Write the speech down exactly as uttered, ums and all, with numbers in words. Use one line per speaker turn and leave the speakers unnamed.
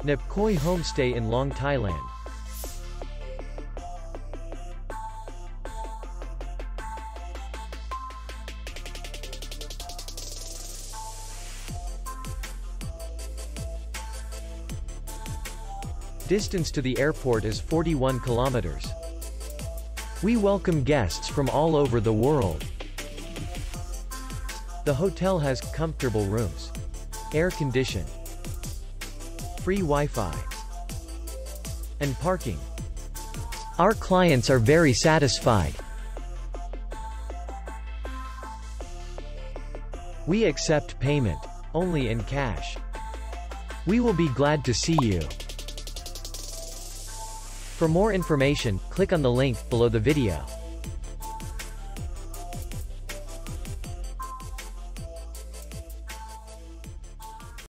Nopphakoe Homestay in Long, Thailand. Distance to the airport is forty-one kilometers. We welcome guests from all over the world. The hotel has comfortable rooms, air-conditioned, free Wi-Fi, and parking. Our clients are very satisfied. We accept payment only in cash. We will be glad to see you. For more information, click on the link below the video.